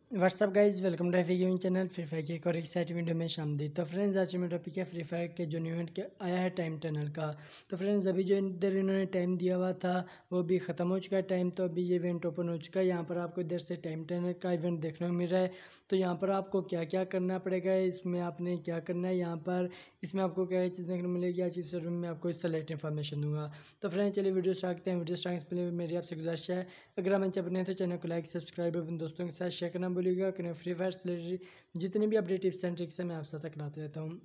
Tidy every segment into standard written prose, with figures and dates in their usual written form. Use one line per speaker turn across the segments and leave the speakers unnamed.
WhatsApp guys, welcome to heavy gaming channel. Free Fire की एक और एक्साइटिंग वीडियो में शामदीद। तो फ्रेंड्स, आज मेरा टॉपिक है फ्री फायर के जो न्यू इवेंट के आया है टाइम टनल का। तो फ्रेंड्स, अभी जो इधर इन्होंने टाइम दिया हुआ था वो भी ख़त्म हो चुका है टाइम। तो अभी ये इवेंट ओपन हो चुका है। यहाँ पर आपको इधर से टाइम टनल का इवेंट देखने को मिल रहा है। तो यहाँ पर आपको क्या क्या करना पड़ेगा, इसमें आपने क्या करना है, यहाँ पर इसमें आपको क्या चीज़ देखने को मिलेगी, आज इस रूम में आपको सेलेक्ट इन्फॉर्मेशन दूंगा। तो फ्रेंड्स, चलिए वीडियो स्टार्ट करते हैं। वीडियो स्टार्ट से पहले मेरी आपसे गुजारिश है, अगर आप चैनल बने तो चैनल को लाइक सब्सक्राइब अपने दोस्तों के साथ शेयर करना भूलिएगा। कि फ्री फायर से रिलेटेड जितनी भी अपडेट टिप्स एंड ट्रिक्स हैं मैं आप साथ तक लाते रहता हूँ।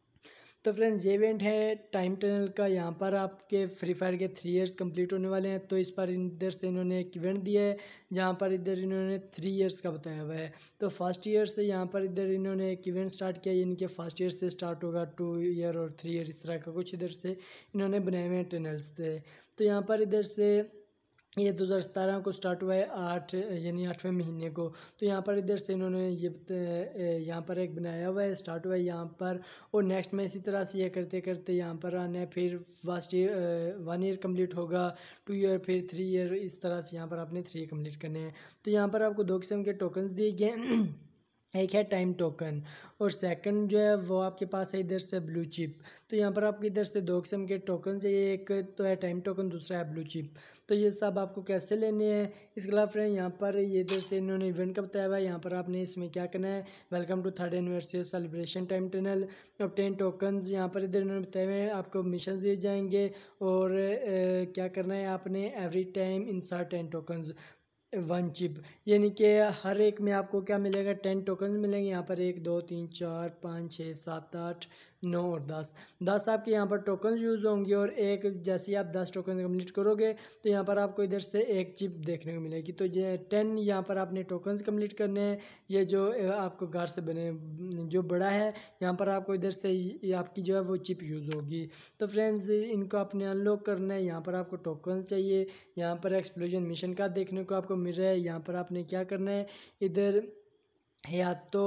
तो फ्रेंड्स, ये इवेंट है टाइम टनल का। यहाँ पर आपके फ्री फायर के 3 इयर्स कंप्लीट होने वाले हैं। तो इस पर इधर से इन्होंने एक इवेंट दिया है जहाँ पर इधर इन्होंने 3 इयर्स का बताया हुआ है। तो फर्स्ट ईयर से यहाँ पर इधर इन्होंने एक इवेंट स्टार्ट किया, यानी कि फर्स्ट ईयर से स्टार्ट होगा, 2 ईयर और 3 ईयर इस तरह का कुछ इधर से इन्होंने बनाए हुए हैं टनल्स से। तो यहाँ पर इधर से ये 2017 को स्टार्ट हुआ है, 8 यानी 8वें महीने को। तो यहाँ पर इधर से इन्होंने ये यहाँ पर एक बनाया हुआ है, स्टार्ट हुआ है यहाँ पर। और नेक्स्ट में इसी तरह से ये करते करते यहाँ पर आना है। फिर फर्स्ट ईयर 1 ईयर कम्प्लीट होगा, 2 ईयर, फिर 3 ईयर, इस तरह से यहाँ पर आपने 3 कम्प्लीट करने हैं। तो यहाँ पर आपको 2 किस्म के टोकन्स दिए गए हैं। एक है टाइम टोकन और सेकंड जो है वो आपके पास है इधर से ब्लू चिप। तो यहाँ पर आपको इधर से 2 किस्म के टोकन चाहिए, एक तो है टाइम टोकन, दूसरा है ब्लू चिप। तो ये सब आपको कैसे लेने हैं, इसके अलावा फ्रेंड यहाँ पर ये इधर से इन्होंने इवेंट का बताया हुआ है। यहाँ पर आपने इसमें क्या करना है, welcome to 3rd anniversary celebration time tunnel, obtain tokens. यहाँ पर इधर इन्होंने बताया हुआ है आपको मिशन दिए जाएंगे और क्या करना है आपने, every time insert 10 tokens 1 chip, यानी कि हर एक में आपको क्या मिलेगा, 10 टोकन मिलेंगे। यहाँ पर 1 2 3 4 5 6 7 8 9 और 10 आपके यहाँ पर टोकन यूज़ होंगे। और एक जैसे ही आप 10 टोकन कंप्लीट करोगे तो यहाँ पर आपको इधर से एक चिप देखने को मिलेगी। तो ये 10 यहाँ पर आपने टोकन्स कंप्लीट करने हैं। ये जो आपको घर से बने जो बड़ा है, यहाँ पर आपको इधर से आपकी जो है वो चिप यूज़ होगी। तो फ्रेंड्स, इनको आपने अनलॉक करना है। यहाँ पर आपको टोकन्स चाहिए। यहाँ पर एक्सप्लोजन मिशन का देखने को आपको मिल रहा है। यहाँ पर आपने क्या करना है, इधर या तो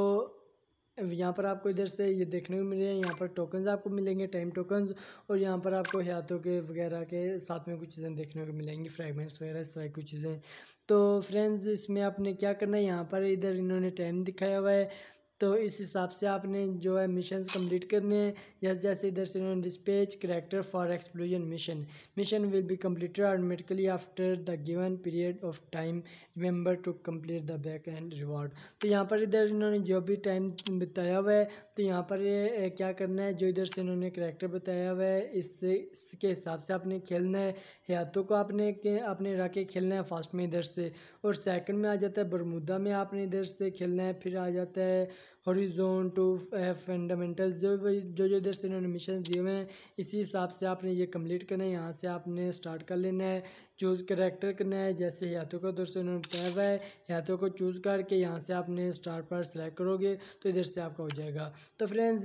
यहाँ पर आपको इधर से ये देखने को मिल रहे हैं, यहाँ पर टोकन्स आपको मिलेंगे, टाइम टोकन्स। और यहाँ पर आपको हयातों के वगैरह के साथ में कुछ चीज़ें देखने को मिलेंगी, फ्रैगमेंट्स वगैरह इस तरह की कुछ चीज़ें। तो फ्रेंड्स, इसमें आपने क्या करना है, यहाँ पर इधर इन्होंने टाइम दिखाया हुआ है। तो इस हिसाब से आपने जो है मिशंस कंप्लीट करने हैं। जैसे जैसे इधर से इन्होंने dispatch character for explosion mission will be completed automatically after the given period of time, remember to complete the back end reward. तो यहाँ पर इधर इन्होंने जो भी टाइम बताया हुआ है, तो यहाँ पर ये क्या करना है, जो इधर से इन्होंने करैक्टर बताया हुआ है इसके हिसाब से आपने खेलना है। हयातों को आपने रख के खेलना है फास्ट में इधर से। और सेकंड में आ जाता है बरमूदा में आपने इधर से खेलना है। फिर आ जाता है हॉरिजॉन टू फंडामेंटल्स। जो इधर से इन्होंने मिशन दिए हुए हैं, इसी हिसाब से आपने ये कंप्लीट करना है। यहाँ से आपने स्टार्ट कर लेना है, चूज़ करैक्टर करना है। जैसे हयातों को उधर से उन्होंने बताया हुआ है, हयातों को चूज़ करके यहाँ से आपने स्टार्ट पर सेलेक्ट करोगे तो इधर से आपका हो जाएगा। तो फ्रेंड्स,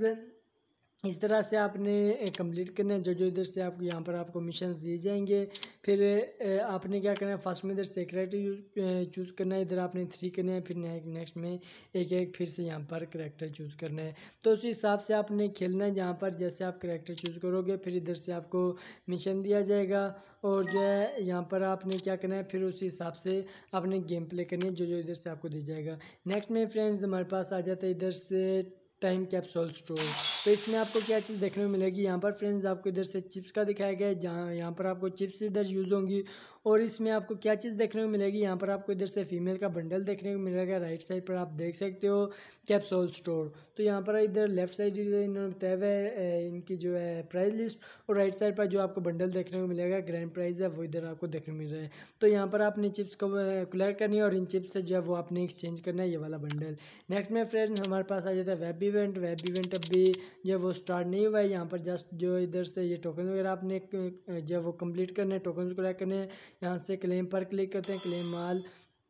इस तरह से आपने कंप्लीट करना है। जो जो इधर से आपको यहाँ पर आपको मिशन दिए जाएंगे। फिर आपने क्या करना है, फर्स्ट में इधर से करैक्टर चूज़ करना है, इधर आपने 3 करने हैं। फिर नेक्स्ट में एक एक फिर से यहाँ पर करैक्टर चूज़ करना है। तो उसी हिसाब से आपने खेलना है। जहाँ पर जैसे आप करैक्टर चूज़ करोगे फिर इधर से आपको मिशन दिया जाएगा। और जो है यहाँ पर आपने क्या करना है, फिर उसी हिसाब से आपने गेम प्ले करनी है, जो जो इधर से आपको दिया जाएगा। नेक्स्ट में फ्रेंड्स हमारे पास आ जाता है इधर से टाइम कैप्सूल स्टोर। तो इसमें आपको क्या चीज़ देखने को मिलेगी, यहाँ पर फ्रेंड्स आपको इधर से चिप्स का दिखाया गया है, जहाँ यहाँ पर आपको चिप्स इधर यूज़ होंगी। और इसमें आपको क्या चीज़ देखने को मिलेगी, यहाँ पर आपको इधर से फीमेल का बंडल देखने को मिलेगा। राइट साइड पर आप देख सकते हो कैप्सूल स्टोर। तो यहाँ पर इधर लेफ्ट साइड इन्होंने बताया हुआ है इनकी जो है प्राइस लिस्ट। और राइट साइड पर जो आपको बंडल देखने को मिलेगा, ग्रैंड प्राइस है, वो इधर आपको देखने को मिल रहा है। तो यहाँ पर आपने चिप्स को कलेक्ट करनी है और इन चिप्स से जो है वो आपने एक्सचेंज करना है, ये वाला बंडल। नेक्स्ट में फ्रेंड्स हमारे पास आ जाता है वेब इवेंट अभी जो वो स्टार्ट नहीं हुआ है। यहाँ पर जस्ट जो इधर से ये टोकन वगैरह आपने जो वो कंप्लीट करने हैं, टोकन को कलेक्ट करने हैं। यहाँ से क्लेम पर क्लिक करते हैं, क्लेम माल।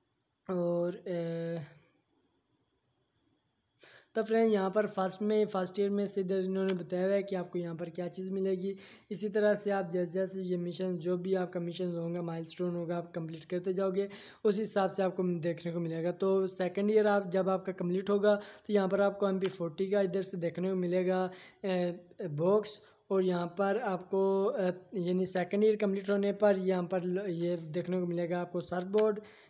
और तो फ्रेंड यहाँ पर फर्स्ट ईयर में से इधर इन्होंने बताया हुआ है कि आपको यहाँ पर क्या चीज़ मिलेगी। इसी तरह से आप जैसे जैसे ये मिशन, जो भी आपका मिशन होगा, माइलस्टोन होगा, आप कंप्लीट करते जाओगे, उस हिसाब से आपको देखने को मिलेगा। तो सेकंड ईयर आप जब आपका कंप्लीट होगा तो यहाँ पर आपको MP40 का इधर से देखने को मिलेगा बॉक्स। और यहाँ पर आपको यानी सेकंड ईयर कंप्लीट होने पर यहाँ पर ये देखने को मिलेगा आपको सर्फ बोर्ड।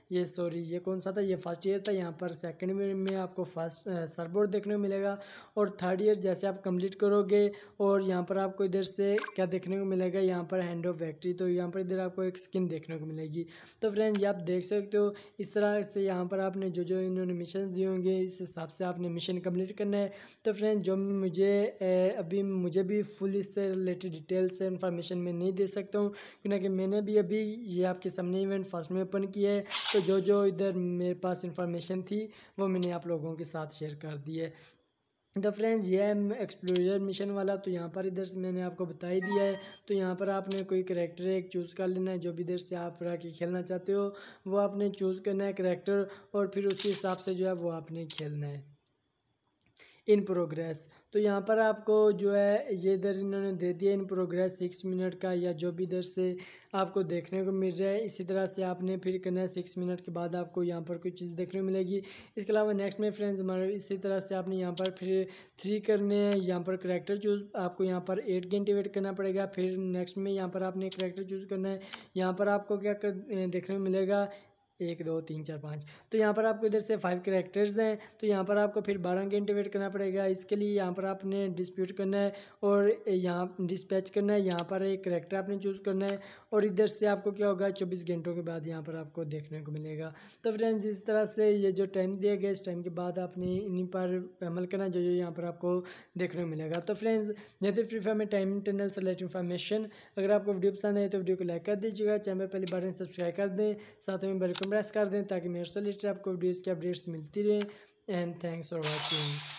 ये सॉरी ये कौन सा था, ये फर्स्ट ईयर था। यहाँ पर सेकंड में आपको फर्स्ट सर्फबोर्ड देखने को मिलेगा। और थर्ड ईयर जैसे आप कंप्लीट करोगे और यहाँ पर आपको इधर से क्या देखने को मिलेगा, यहाँ पर हैंड ऑफ फैक्ट्री, तो यहाँ पर इधर आपको एक स्किन देखने को मिलेगी। तो फ्रेंड्स ये आप देख सकते हो इस तरह से यहाँ पर आपने जो जो इन्होंने मिशन दिए होंगे इस हिसाब से आपने मिशन कंप्लीट करना है। तो फ्रेंड्स जो अभी मुझे भी फुल इससे रिलेटेड डिटेल से इन्फॉर्मेशन मैं नहीं दे सकता हूँ, क्योंकि मैंने भी अभी ये आपके सामने इवेंट फर्स्ट में ओपन किया है। तो जो जो इधर मेरे पास इन्फॉर्मेशन थी वो मैंने आप लोगों के साथ शेयर कर दी है। तो फ्रेंड्स ये है एक्सप्लोजर मिशन वाला, तो यहाँ पर इधर से मैंने आपको बता ही दिया है। तो यहाँ पर आपने कोई करैक्टर एक चूज़ कर लेना है, जो भी इधर से आप आके खेलना चाहते हो वो आपने चूज़ करना है करैक्टर, और फिर उसी हिसाब से जो है वो आपने खेलना है। इन प्रोग्रेस, तो यहाँ पर आपको जो है ये इधर इन्होंने दे दिया इन प्रोग्रेस 6 मिनट का, या जो भी इधर से आपको देखने को मिल रहा है इसी तरह से आपने फिर करना है। 6 मिनट के बाद आपको यहाँ पर कोई चीज़ देखने को मिलेगी। इसके अलावा नेक्स्ट में फ्रेंड्स हमारे इसी तरह से आपने यहाँ पर फिर 3 करने हैं। यहाँ पर करैक्टर चूज़ आपको यहाँ पर 8 घंटे वेट करना पड़ेगा। फिर नेक्स्ट में यहाँ पर आपने करैक्टर चूज़ करना है। यहाँ पर आपको क्या देखने को मिलेगा 1 2 3 4 5, तो यहाँ पर आपको इधर से 5 करैक्टर्स हैं। तो यहाँ पर आपको फिर 12 घंटे वेट करना पड़ेगा। इसके लिए यहाँ पर आपने डिस्प्यूट करना है और यहाँ डिस्पैच करना है। यहाँ पर एक करैक्टर आपने चूज़ करना है और इधर से आपको क्या होगा 24 घंटों के बाद यहाँ पर आपको देखने को मिलेगा। तो फ्रेंड्स इस तरह से ये जो टाइम दिया गया इस टाइम के बाद आपने इन्हीं पर अमल करना जो जो यहाँ पर आपको देखने को मिलेगा। तो फ्रेंड्स ये थी फ्री फायर में टाइम इंटरनल से रिलेटेड इन्फॉर्मेशन। अगर आपको वीडियो पसंद आए तो वीडियो को लाइक कर दीजिएगा, चैनल पर पहली बार सब्सक्राइब कर दें, साथ में बेल को प्रेस कर दें ताकि मेरे से रिलेटेड आपको वीडियोज़ की अपडेट्स मिलती रहें। And thanks for watching.